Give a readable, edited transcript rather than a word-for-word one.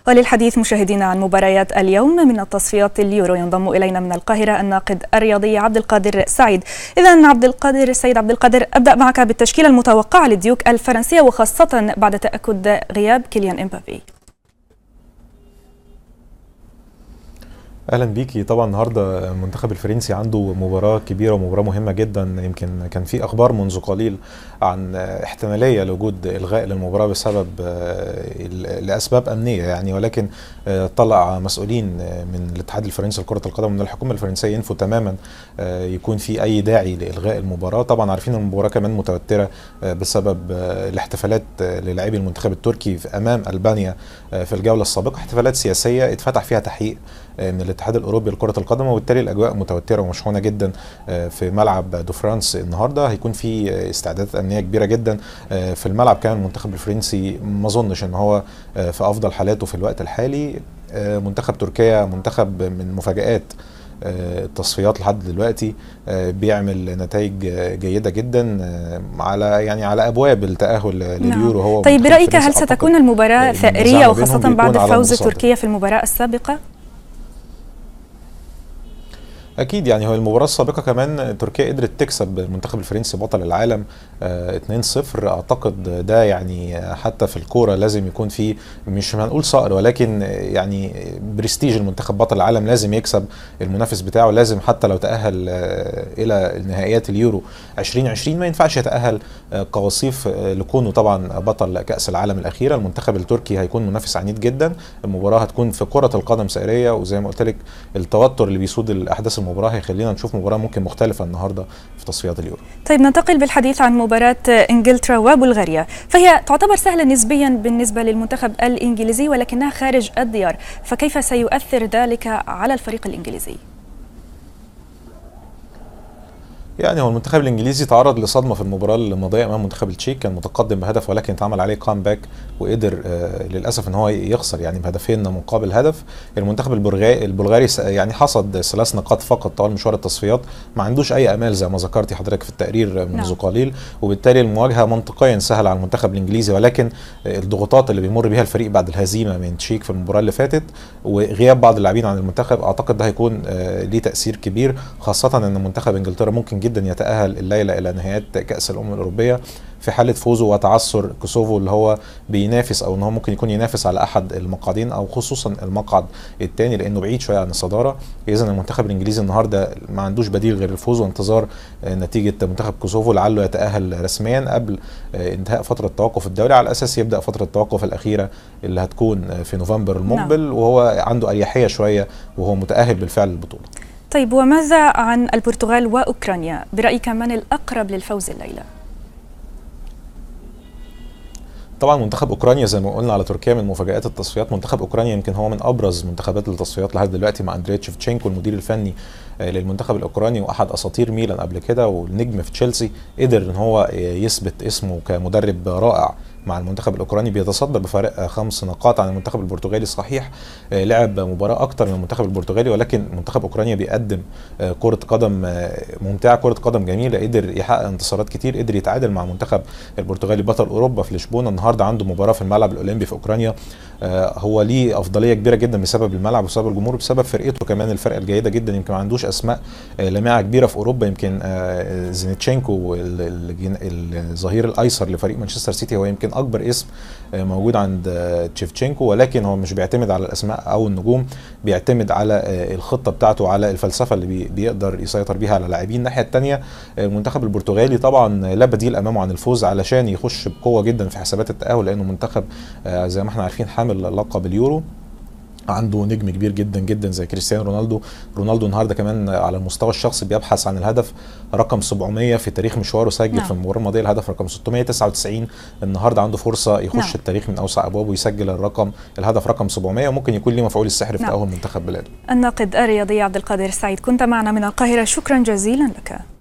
وللحديث مشاهدينا عن مباريات اليوم من التصفيات اليورو ينضم إلينا من القاهرة الناقد الرياضي عبد القادر سعيد. إذن عبد القادر، أبدأ معك بالتشكيلة المتوقعة للديوك الفرنسية وخاصة بعد تأكد غياب كيليان إمبابي. اهلا بيكي. طبعا النهارده المنتخب الفرنسي عنده مباراه كبيره ومباراه مهمه جدا. يمكن كان في اخبار منذ قليل عن احتماليه لوجود الغاء للمباراه بسبب لاسباب امنيه يعني، ولكن طلع مسؤولين من الاتحاد الفرنسي لكره القدم ومن الحكومه الفرنسيه ينفوا تماما يكون في اي داعي لالغاء المباراه. طبعا عارفين المباراه كمان متوتره بسبب الاحتفالات للاعبي المنتخب التركي امام البانيا في الجوله السابقه، احتفالات سياسيه اتفتح فيها تحقيق من الاتحاد الاوروبي لكره القدم، وبالتالي الاجواء متوتره ومشحونه جدا في ملعب دو فرانس. النهارده هيكون في استعدادات امنيه كبيره جدا في الملعب. كمان المنتخب الفرنسي ما اظنش ان هو في افضل حالاته في الوقت الحالي. منتخب تركيا منتخب من مفاجآت التصفيات لحد دلوقتي، بيعمل نتائج جيده جدا على ابواب التاهل لليورو. هو طيب برأيك هل ستكون المباراه ثأرية وخاصه بعد فوز تركيا في المباراه السابقه؟ اكيد يعني هو المباراه السابقه كمان تركيا قدرت تكسب المنتخب الفرنسي بطل العالم 2-0. اعتقد ده يعني حتى في الكوره لازم يكون في، مش هنقول صقر، ولكن يعني برستيج المنتخب بطل العالم لازم يكسب المنافس بتاعه. لازم حتى لو تاهل الى نهائيات اليورو 2020 ما ينفعش يتاهل كوصيف لكونه طبعا بطل كاس العالم الاخيره. المنتخب التركي هيكون منافس عنيد جدا. المباراه هتكون في كره القدم سائريه، وزي ما قلت لك التوتر اللي بيسود الاحداث المباراه هيخلينا نشوف مباراه ممكن مختلفه النهارده في تصفيات اليورو. طيب ننتقل بالحديث عن مباراه انجلترا وبلغاريا، فهي تعتبر سهله نسبيا بالنسبه للمنتخب الانجليزي ولكنها خارج الديار، فكيف سيؤثر ذلك على الفريق الانجليزي؟ يعني هو المنتخب الانجليزي تعرض لصدمه في المباراه الماضيه امام منتخب التشيك، كان متقدم بهدف ولكن اتعمل عليه كامباك وقدر للاسف ان هو يخسر يعني بهدفين مقابل هدف. المنتخب البلغاري يعني حصد 3 نقاط فقط طوال مشوار التصفيات، ما عندوش اي امال زي ما ذكرتي حضرتك في التقرير منذ قليل، وبالتالي المواجهه منطقيا سهله على المنتخب الانجليزي. ولكن الضغوطات اللي بيمر بها الفريق بعد الهزيمه من تشيك في المباراه اللي فاتت وغياب بعض اللاعبين عن المنتخب، اعتقد ده هيكون ليه تاثير كبير، خاصه ان منتخب انجلترا ممكن جدا يتأهل الليلة إلى نهايات كأس الأمم الأوروبية في حالة فوزه وتعثر كوسوفو اللي هو بينافس، أو إن هو ممكن يكون ينافس على أحد المقعدين أو خصوصا المقعد الثاني لأنه بعيد شوية عن الصدارة. إذن المنتخب الإنجليزي النهاردة ما عندوش بديل غير الفوز وانتظار نتيجة منتخب كوسوفو لعله يتأهل رسميا قبل انتهاء فترة التوقف الدولي، على أساس يبدأ فترة التوقف الأخيرة اللي هتكون في نوفمبر المقبل. وهو عنده أريحية شوية وهو متأهل بالفعل للبطولة. طيب وماذا عن البرتغال وأوكرانيا؟ برأيك من الأقرب للفوز الليلة؟ طبعا منتخب اوكرانيا زي ما قلنا على تركيا من مفاجآت التصفيات. منتخب اوكرانيا يمكن هو من ابرز منتخبات التصفيات لحد دلوقتي مع اندريا تشيفتشينكو المدير الفني للمنتخب الاوكراني واحد اساطير ميلان قبل كده والنجم في تشيلسي. قدر ان هو يثبت اسمه كمدرب رائع مع المنتخب الاوكراني، بيتصدر بفارق 5 نقاط عن المنتخب البرتغالي. صحيح لعب مباراه اكتر من المنتخب البرتغالي، ولكن منتخب اوكرانيا بيقدم كره قدم ممتعه، كره قدم جميله، قدر يحقق انتصارات كتير، قدر يتعادل مع المنتخب البرتغالي بطل اوروبا في لشبونه. النهارده عنده مباراه في الملعب الاولمبي في اوكرانيا. هو ليه افضليه كبيره جدا بسبب الملعب وبسبب الجمهور بسبب فرقته كمان الفرقه الجيده جدا. يمكن ما عندوش اسماء لامعه كبيره في اوروبا. يمكن زينتشينكو الظهير الايسر لفريق مانشستر سيتي هو يمكن اكبر اسم موجود عند تشيفتشينكو، ولكن هو مش بيعتمد على الاسماء او النجوم، بيعتمد على الخطه بتاعته، على الفلسفه اللي بيقدر يسيطر بيها على لاعبين. الناحيه الثانيه المنتخب البرتغالي طبعا لا بديل امامه عن الفوز علشان يخش بقوه جدا في حسابات التاهل، لانه منتخب زي ما احنا عارفين حامل لقب اليورو، عنده نجم كبير جدا جدا زي كريستيانو رونالدو. رونالدو النهارده كمان على المستوى الشخصي بيبحث عن الهدف رقم 700 في تاريخ مشواره، سجل في المباراه الماضيه الهدف رقم 699. النهارده عنده فرصه يخش التاريخ من اوسع ابوابه ويسجل الهدف رقم 700، وممكن يكون له مفعول السحر في تاهل منتخب بلاده. الناقد الرياضي عبد القادر سعيد كنت معنا من القاهره، شكرا جزيلا لك.